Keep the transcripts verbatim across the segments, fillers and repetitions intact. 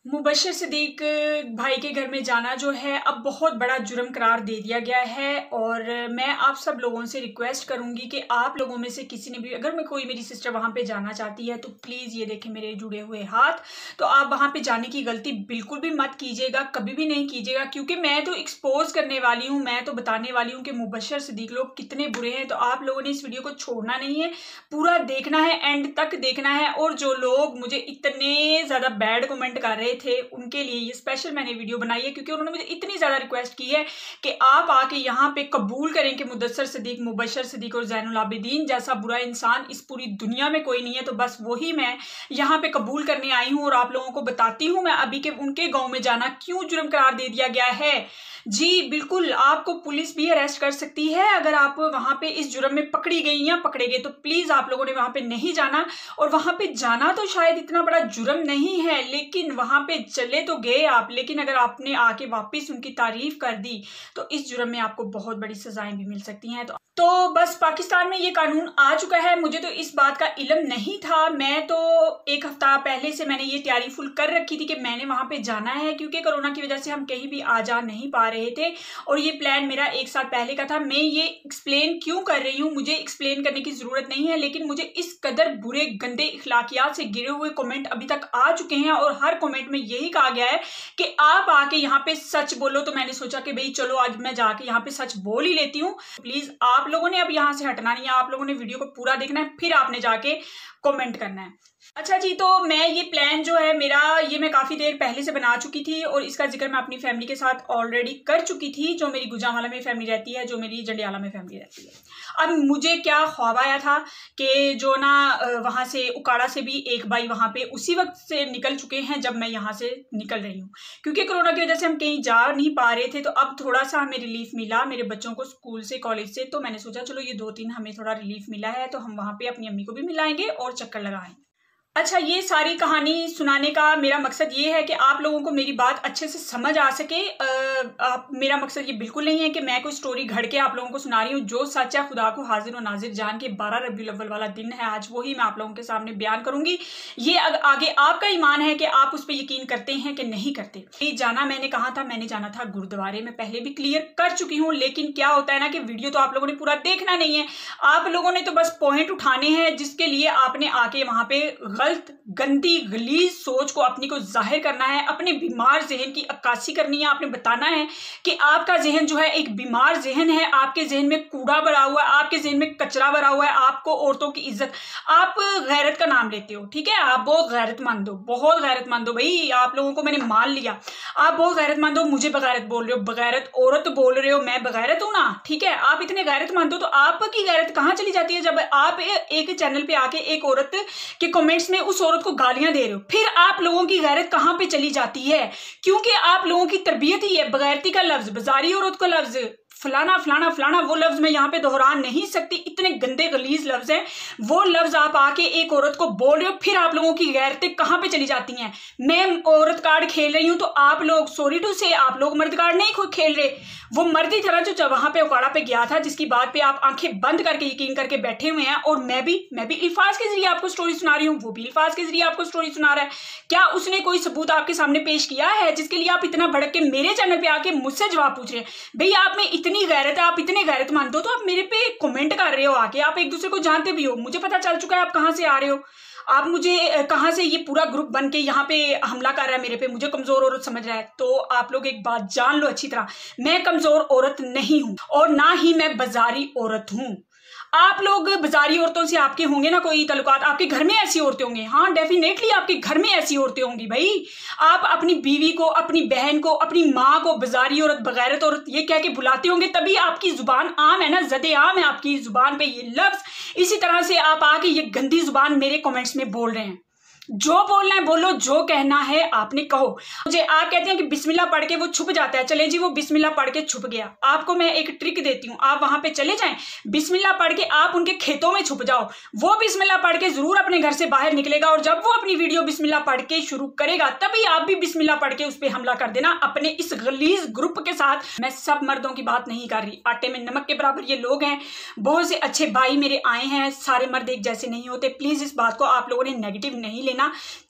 मुबशर सिद्दीक भाई के घर में जाना जो है अब बहुत बड़ा जुर्म करार दे दिया गया है। और मैं आप सब लोगों से रिक्वेस्ट करूंगी कि आप लोगों में से किसी ने भी अगर मैं कोई मेरी सिस्टर वहां पे जाना चाहती है तो प्लीज़ ये देखें मेरे जुड़े हुए हाथ, तो आप वहां पे जाने की गलती बिल्कुल भी मत कीजिएगा, कभी भी नहीं कीजिएगा, क्योंकि मैं तो एक्सपोज करने वाली हूँ, मैं तो बताने वाली हूँ कि मुबशर सिद्दीक लोग कितने बुरे हैं। तो आप लोगों ने इस वीडियो को छोड़ना नहीं है, पूरा देखना है, एंड तक देखना है। और जो लोग मुझे इतने ज़्यादा बैड कमेंट कर रहे थे उनके लिए ये स्पेशल मैंने वीडियो बनाई है, क्योंकि उन्होंने मुझे इतनी ज्यादा रिक्वेस्ट की है कि आप आके यहाँ पे कबूल करें कि मुदस्सर सिद्दीक, मुबशर सिद्दीक और ज़ैनुल आबिदीन जैसा बुरा इंसान इस पूरी दुनिया में कोई नहीं है। तो बस वही मैं यहाँ पे कबूल करने आई हूँ और आप लोगों को बताती हूँ मैं अभी के उनके गाँव में जाना क्यों जुर्म करार दे दिया गया है। जी बिल्कुल, आपको पुलिस भी अरेस्ट कर सकती है अगर आप वहां पे इस जुर्म में पकड़ी गई या पकड़े गए। तो प्लीज आप लोगों ने वहां पे नहीं जाना। और वहां पे जाना तो शायद इतना बड़ा जुर्म नहीं है, लेकिन वहां पे चले तो गए आप, लेकिन अगर आपने आके वापस उनकी तारीफ कर दी तो इस जुर्म में आपको बहुत बड़ी सजाएं भी मिल सकती हैं। तो तो बस पाकिस्तान में ये कानून आ चुका है। मुझे तो इस बात का इल्म नहीं था, मैं तो एक हफ्ता पहले से मैंने ये तैयारी फुल कर रखी थी कि मैंने वहां पे जाना है, क्योंकि कोरोना की वजह से हम कहीं भी आ जा नहीं पा रहे थे और ये प्लान मेरा एक साल पहले का था। मैं ये एक्सप्लेन क्यों कर रही हूँ, मुझे एक्सप्लेन करने की जरूरत नहीं है, लेकिन मुझे इस कदर बुरे गंदे इखलाकियात से गिरे हुए कमेंट अभी तक आ चुके हैं और हर कमेंट में यही कहा गया है कि आप आके यहाँ पे सच बोलो। तो मैंने सोचा कि भाई चलो आज मैं जाके यहाँ पे सच बोल ही लेती हूँ। प्लीज आप लोगों ने अब यहाँ से हटना नहीं है, आप लोगों ने वीडियो को पूरा देखना है, फिर आपने जाके कमेंट करना है। अच्छा जी, तो मैं ये प्लान जो है मेरा, ये मैं काफ़ी देर पहले से बना चुकी थी और इसका जिक्र मैं अपनी फैमिली के साथ ऑलरेडी कर चुकी थी, जो मेरी गुजरांवाला में फैमिली रहती है, जो मेरी जंडियाला में फैमिली रहती है। अब मुझे क्या ख्वाब आया था कि जो ना वहाँ से उकाड़ा से भी एक भाई वहाँ पे उसी वक्त से निकल चुके हैं जब मैं यहाँ से निकल रही हूँ, क्योंकि कोरोना की वजह से हम कहीं जा नहीं पा रहे थे। तो अब थोड़ा सा हमें रिलीफ मिला मेरे बच्चों को स्कूल से, कॉलेज से, तो मैंने सोचा चलो ये दो तीन हमें थोड़ा रिलीफ मिला है तो हम वहाँ पे अपनी अम्मी को भी मिलाएंगे और चक्कर लगाएंगे। अच्छा, ये सारी कहानी सुनाने का मेरा मकसद ये है कि आप लोगों को मेरी बात अच्छे से समझ आ सके। आ, आप मेरा मकसद ये बिल्कुल नहीं है कि मैं कोई स्टोरी घड़ के आप लोगों को सुना रही हूँ। जो सच है खुदा को हाजिर और नाजिर जान के बारह रबीउल अव्वल वाला दिन है आज, वही मैं आप लोगों के सामने बयान करूंगी। ये आगे आपका ईमान है कि आप उस पर यकीन करते हैं कि नहीं करते। ये जाना मैंने कहा था, मैंने जाना था गुरुद्वारे में, पहले भी क्लियर कर चुकी हूँ, लेकिन क्या होता है ना कि वीडियो तो आप लोगों ने पूरा देखना नहीं है, आप लोगों ने तो बस पॉइंट उठाने हैं जिसके लिए आपने आके वहां पे गलत गंदी गलीज सोच को अपनी को जाहिर करना है, अपने बीमार जहन की अक्कासी करनी है। आपने बताना है कि आपका जहन जो है एक बीमार जहन है, आपके जहन में कूड़ा भरा हुआ है, आपके जहन में कचरा भरा हुआ है, आपको औरतों की इज्जत, आप गैरत का नाम लेते हो, ठीक है, आप बहुत गैरतमंद हो, बहुत गैरतमंद हो भाई, आप लोगों को मैंने मान लिया, आप बहुत गैरतमंद हो। मुझे बगैरत बोल रहे हो, बगैरत औरत बोल रहे हो, मैं बगैरत हूं ना, ठीक है, आप इतने गैरतमंद हो तो आपकी गैरत कहां चली जाती है जब आप एक चैनल पे आके एक औरत के कमेंट्स में उस औरत को गालियां दे रहे हो। फिर आप लोगों की गैरत कहां पे चली जाती है, क्योंकि आप लोगों की तरबियत ही है बगैरती का लफ्ज, बाजारी औरत का लफ्ज, फलाना फलाना फलाना, वो लफ्ज मैं यहाँ पे दोहरा नहीं सकती, इतने गंदे गलीज लफ्ज हैं, वो लफ्ज आप आके एक औरत को बोल रहे हो। फिर आप लोगों की गैरतें कहाँ पे चली जाती हैं। मैं औरत कार्ड खेल रही हूँ तो आप लोग, सॉरी टू से, आप लोग मर्द कार्ड नहीं खुद खेल रहे। वो मर्दी तरह जो वहां पे उकाड़ा पे गया था, जिसकी बात पे आप आंखें बंद करके यकीन करके बैठे हुए हैं, और मैं भी मैं भी अल्फाज के जरिए आपको स्टोरी सुना रही हूँ, वो भी अल्फाज के जरिए आपको स्टोरी सुना रहा है। क्या उसने कोई सबूत आपके सामने पेश किया है जिसके लिए आप इतना भड़क के मेरे चैनल पे आके मुझसे जवाब पूछ रहे हैं। भाई आप में इतनी गैरत है, आप इतने गैरतमंद हो, तो आप मेरे पे कमेंट कर रहे हो आके, आप एक दूसरे को जानते भी हो, मुझे पता चल चुका है आप कहाँ से आ रहे हो, आप मुझे कहाँ से ये पूरा ग्रुप बन के यहाँ पे हमला कर रहा है मेरे पे, मुझे कमजोर औरत समझ रहा है। तो आप लोग एक बात जान लो अच्छी तरह, मैं कमजोर औरत नहीं हूं और ना ही मैं बाजारी औरत हूं। आप लोग बाजारी औरतों से आपके होंगे ना कोई तल्लुकात, आपके घर में ऐसी औरतें होंगी, हाँ डेफिनेटली आपके घर में ऐसी औरतें होंगी। भाई आप अपनी बीवी को, अपनी बहन को, अपनी माँ को बाजारी औरत, बगैरत औरत ये कह के बुलाते होंगे, तभी आपकी जुबान आम है ना, जदे आम है आपकी जुबान पे ये लफ्ज। इसी तरह से आप आके ये गंदी जुबान मेरे कमेंट्स में बोल रहे हैं। जो बोलना है बोलो, जो कहना है आपने कहो। मुझे आप कहते हैं कि बिस्मिल्लाह पढ़ के वो छुप जाता है, चले जी वो बिस्मिल्लाह पढ़ के छुप गया। आपको मैं एक ट्रिक देती हूँ, आप वहां पे चले जाएं, बिस्मिल्लाह पढ़ के आप उनके खेतों में छुप जाओ, वो बिस्मिल्लाह पढ़ के जरूर अपने घर से बाहर निकलेगा, और जब वो अपनी वीडियो बिस्मिल्लाह पढ़ के शुरू करेगा तभी आप भी बिस्मिल्लाह पढ़ के उस पर हमला कर देना अपने इस गलीज ग्रुप के साथ। मैं सब मर्दों की बात नहीं कर रही, आटे में नमक के बराबर ये लोग हैं, बहुत से अच्छे भाई मेरे आए हैं, सारे मर्द एक जैसे नहीं होते। प्लीज इस बात को आप लोगों ने नेगेटिव नहीं लेना।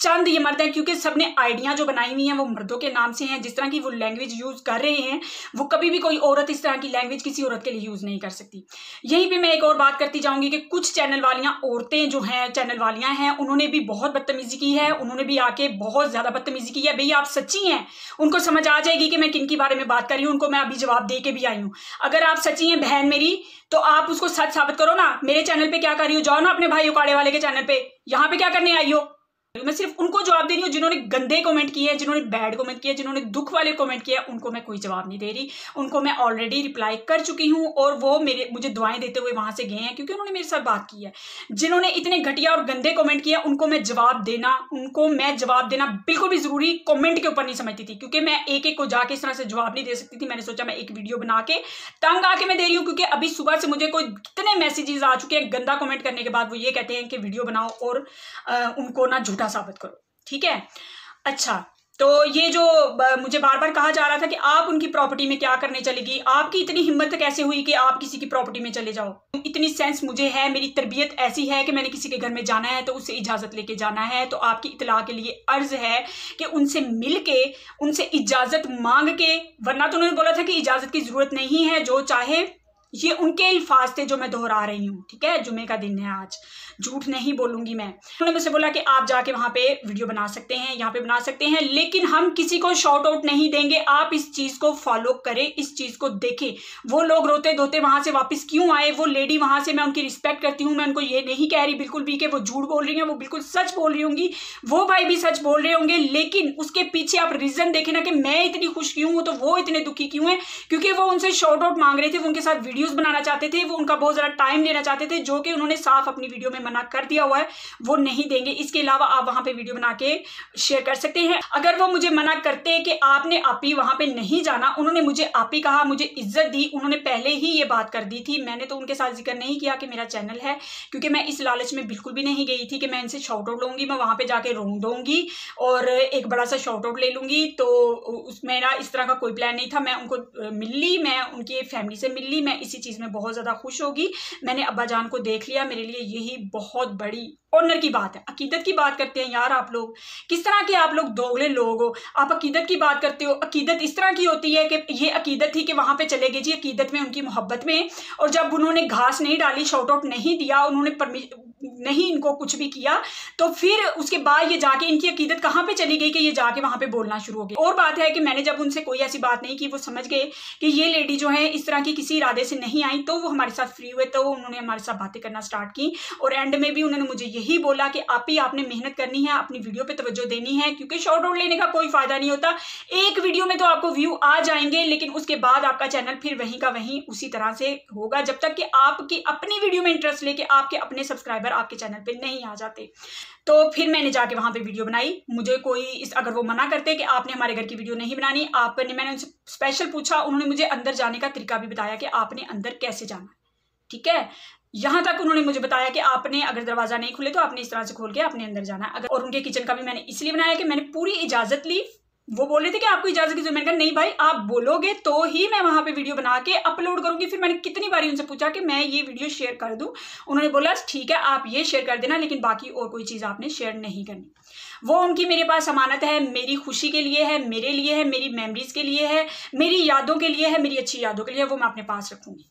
चंद ये मर्द हैं, क्योंकि सबने आइडिया जो बनाई हुई हैं वो मर्दों के नाम से हैं। जिस तरह की वो लैंग्वेज यूज कर रहे हैं वो कभी भी कोई औरत इस तरह की लैंग्वेज किसी औरत के लिए यूज नहीं कर सकती। यहीं पे मैं एक और बात करती जाऊंगी कि कुछ चैनल वालियां औरतें जो हैं, चैनल वालियां हैं, उन्होंने भी बहुत बदतमीजी की है, उन्होंने भी आके बहुत ज्यादा बदतमीजी की है। भाई आप सच्ची हैं, उनको समझ आ जाएगी कि मैं किन के बारे में बात कर रही हूँ, उनको मैं अभी जवाब दे के भी आई हूँ। अगर आप सच्ची हैं बहन मेरी, तो आप उसको सच साबित करो ना। मेरे चैनल पे क्या कर रही हो, जाओ ना अपने भाई उकाड़े वाले के चैनल पे, यहाँ पे क्या करने आई हो। मैं सिर्फ उनको जवाब दे रही हूँ जिन्होंने गंदे कमेंट किए हैं, जिन्होंने बैड कमेंट किए, जिन्होंने दुख वाले कमेंट किए, उनको मैं कोई जवाब नहीं दे रही। उनको मैं ऑलरेडी रिप्लाई कर चुकी हूँ और वो मेरे मुझे दुआएं देते हुए वहां से गए हैं, क्योंकि उन्होंने मेरे साथ बात की है। जिन्होंने इतने घटिया और गंदे कमेंट किए उनको मैं जवाब देना उनको मैं जवाब देना बिल्कुल भी जरूरी कमेंट के ऊपर नहीं समझती थी, क्योंकि मैं एक एक को जाके इस तरह से जवाब नहीं दे सकती थी। मैंने सोचा मैं एक वीडियो बना के तंग आके मैं दे रही हूँ, क्योंकि अभी सुबह से मुझे कोई कितने मैसेजेस आ चुके हैं गंदा कमेंट करने के बाद। वो ये कहते हैं कि वीडियो बनाओ और आ, उनको ना झूठा साबित करो। ठीक है, अच्छा, तो ये जो मुझे बार बार कहा जा रहा था कि आप उनकी प्रॉपर्टी में क्या करने चलेगी, आपकी इतनी हिम्मत कैसे हुई कि आप किसी की प्रॉपर्टी में चले जाओ। इतनी सेंस मुझे है, मेरी तरबियत ऐसी है कि मैंने किसी के घर में जाना है तो उससे इजाजत लेके जाना है। तो आपकी इतला के लिए अर्ज है कि उनसे मिल के, उनसे इजाजत मांग के, वरना तो उन्होंने बोला था कि इजाजत की जरूरत नहीं है, जो चाहे। ये उनके अल्फाज थे जो मैं दोहरा रही हूँ। ठीक है, जुमे का दिन है आज, झूठ नहीं बोलूंगी मैं। उन्होंने मुझसे बोला कि आप जाके वहां पे वीडियो बना सकते हैं, यहाँ पे बना सकते हैं, लेकिन हम किसी को शॉर्ट आउट नहीं देंगे। आप इस चीज को फॉलो करें, इस चीज को देखें। वो लोग रोते धोते वहां से वापस क्यों आए, वो लेडी वहां से, मैं उनकी रिस्पेक्ट करती हूँ। मैं उनको ये नहीं कह रही बिल्कुल भी कि वो झूठ बोल रही है, वो बिल्कुल सच बोल रही होंगी, वो भाई भी सच बोल रहे होंगे। लेकिन उसके पीछे आप रीजन देखें ना कि मैं इतनी खुश क्यों हूँ, तो वो इतने दुखी क्यों है, क्योंकि वो उनसे शॉर्ट आउट मांग रहे थे, वो उनके साथ वीडियोस बनाना चाहते थे, वो उनका बहुत ज्यादा टाइम लेना चाहते थे, जो कि उन्होंने साफ अपनी वीडियो में मना कर दिया हुआ है, वो नहीं देंगे। इसके अलावा आप वहां पे वीडियो बना के शेयर कर सकते हैं। अगर वो मुझे मना करते कि आपने आपी वहां पे नहीं जाना, उन्होंने मुझे आपी कहा, मुझे इज्जत दी, उन्होंने पहले ही ये बात कर दी थी। मैंने तो उनके साथ जिक्र नहीं किया कि मेरा चैनल है, क्योंकि मैं इस लालच में बिल्कुल भी नहीं गई थी कि मैं इनसे शॉर्ट आउट लूंगी, मैं वहां पे जाके रोंग दूंगी और एक बड़ा सा शॉर्ट आउट ले लूंगी। तो उसमें ना इस तरह का कोई प्लान नहीं था। मैं उनको मिल ली, मैं उनकी फैमिली से मिल ली, मैं इसी चीज में बहुत ज्यादा खुश होगी। मैंने अब्बा जान को देख लिया, मेरे लिए यही बहुत बड़ी ऑनर की बात है। अकीदत की बात करते हैं यार, आप लोग किस तरह के आप लोग दोगले लोग हो। आप अकीदत की बात करते हो, अकीदत इस तरह की होती है कि ये अकीदत थी कि वहां पे चले गए जी अकीदत में, उनकी मोहब्बत में, और जब उन्होंने घास नहीं डाली, शॉर्ट आउट नहीं दिया, उन्होंने परमिशन नहीं इनको कुछ भी किया, तो फिर उसके बाद ये जाके इनकी अकीदत कहाँ पे चली गई कि ये जाके वहां पे बोलना शुरू हो गए। और बात है कि मैंने जब उनसे कोई ऐसी बात नहीं की, वो समझ गए कि ये लेडी जो है इस तरह की किसी इरादे से नहीं आई, तो वो हमारे साथ फ्री हुए, तो उन्होंने हमारे साथ बातें करना स्टार्ट की। और एंड में भी उन्होंने मुझे यही बोला कि आप ही आपने मेहनत करनी है, अपनी वीडियो पे तवज्जो देनी है, क्योंकि शॉर्ट आउट लेने का कोई फायदा नहीं होता। एक वीडियो में तो आपको व्यू आ जाएंगे, लेकिन उसके बाद आपका चैनल फिर वहीं का वहीं उसी तरह से होगा, जब तक कि आपकी अपनी वीडियो में इंटरेस्ट लेके आपके अपने सब्सक्राइबर आपके चैनल पे नहीं आ जाते। तो फिर मैंने जाके वहां पे वीडियो बनाई। मुझे कोई इस अगर वो मना करते कि आपने हमारे घर की वीडियो नहीं बनानी, आपने, मैंने उनसे स्पेशल पूछा, उन्होंने मुझे अंदर जाने का तरीका भी बताया कि आपने अंदर कैसे जाना। ठीक है, यहां तक उन्होंने मुझे बताया कि आपने अगर दरवाजा नहीं खुले तो आपने इस तरह से खोल के आपने अंदर जाना है। अगर और उनके किचन का भी मैंने इसलिए बनाया कि मैंने पूरी इजाजत ली। वो बोल रहे थे कि आपको इजाजत की जरूरत, मैंने कहा नहीं भाई, आप बोलोगे तो ही मैं वहां पे वीडियो बना के अपलोड करूंगी। फिर मैंने कितनी बारी उनसे पूछा कि मैं ये वीडियो शेयर कर दूं, उन्होंने बोला ठीक है आप ये शेयर कर देना, लेकिन बाकी और कोई चीज आपने शेयर नहीं करनी। वो उनकी मेरे पास अमानत है, मेरी खुशी के लिए है, मेरे लिए है, मेरी मेमोरीज के लिए है, मेरी यादों के लिए है, मेरी अच्छी यादों के लिए, वो मैं अपने पास रखूंगी।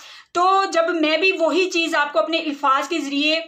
तो जब मैं भी वही चीज आपको अपने अल्फाज के जरिए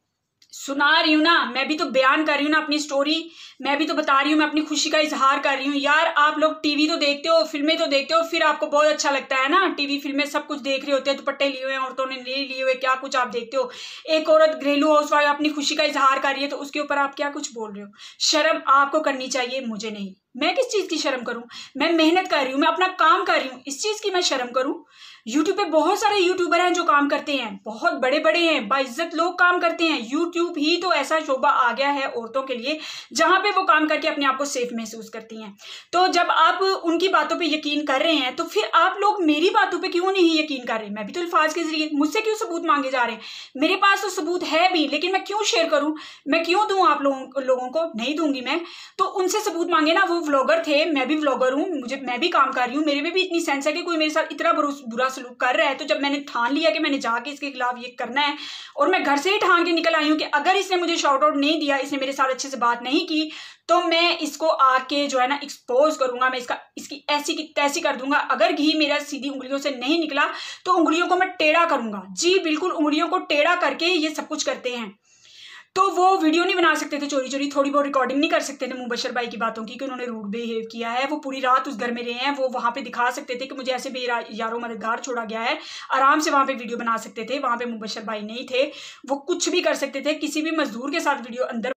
सुना रही हूँ ना, मैं भी तो बयान कर रही हूँ ना अपनी स्टोरी, मैं भी तो बता रही हूँ, मैं अपनी खुशी का इजहार कर रही हूँ। यार आप लोग टीवी तो देखते हो, फिल्में तो देखते हो, फिर आपको बहुत अच्छा लगता है ना, टीवी फिल्में सब कुछ देख रहे होते हैं, दुपट्टे लिए हुए औरतों ने नहीं लिए हुए, क्या कुछ आप देखते हो। एक औरत घरेलू हाउसवाइफ अपनी खुशी का इजहार कर रही है, तो उसके ऊपर आप क्या कुछ बोल रहे हो। शर्म आपको करनी चाहिए, मुझे नहीं। मैं किस चीज की शर्म करूं, मैं मेहनत कर रही हूं, मैं अपना काम कर रही हूं, इस चीज की मैं शर्म करूं। यूट्यूब पे बहुत सारे यूट्यूबर हैं जो काम करते हैं, बहुत बड़े बड़े हैं, बाइज्जत लोग काम करते हैं। यूट्यूब ही तो ऐसा शोबा आ गया है औरतों के लिए, जहां पे वो काम करके अपने आप को सेफ महसूस करती हैं। तो जब आप उनकी बातों पे यकीन कर रहे हैं, तो फिर आप लोग मेरी बातों पे क्यों नहीं यकीन कर रहे। मैं भी तो अल्फाज के जरिए, मुझसे क्यों सबूत मांगे जा रहे हैं। मेरे पास तो सबूत है भी, लेकिन मैं क्यों शेयर करूं, मैं क्यों दूं आप लोगों लोगों को, नहीं दूंगी मैं। तो उनसे सबूत मांगे ना, वो व्लॉगर थे, मैं भी व्लॉगर हूँ, मुझे मैं भी काम कर रही हूँ, मेरे में भी इतनी सेंस है कि कोई मेरे साथ इतना बुरा सलूक कर रहा है, तो जब मैंने ठान लिया कि मैंने जाके इसके खिलाफ ये करना है, और मैं घर से ही ठान के निकल आई हूँ कि अगर इसने मुझे शाउट आउट नहीं दिया, इसने मेरे साथ अच्छे से बात नहीं की, तो मैं इसको आके जो है ना एक्सपोज करूंगा, मैं इसका इसकी ऐसी की तैसी कर दूंगा। अगर घी मेरा सीधी उंगलियों से नहीं निकला तो उंगलियों को मैं टेढ़ा करूंगा। जी बिल्कुल, उंगलियों को टेढ़ा करके ये सब कुछ करते हैं। तो वो वीडियो नहीं बना सकते थे चोरी चोरी, थोड़ी बहुत रिकॉर्डिंग नहीं कर सकते थे मुबशर भाई की बातों की कि उन्होंने रूड बिहेव किया है। वो पूरी रात उस घर में रहे हैं, वो वहां पे दिखा सकते थे कि मुझे ऐसे बेयारो मददगार छोड़ा गया है, आराम से वहां पे वीडियो बना सकते थे। वहां पे मुबशर भाई नहीं थे, वो कुछ भी कर सकते थे, किसी भी मजदूर के साथ वीडियो अंदर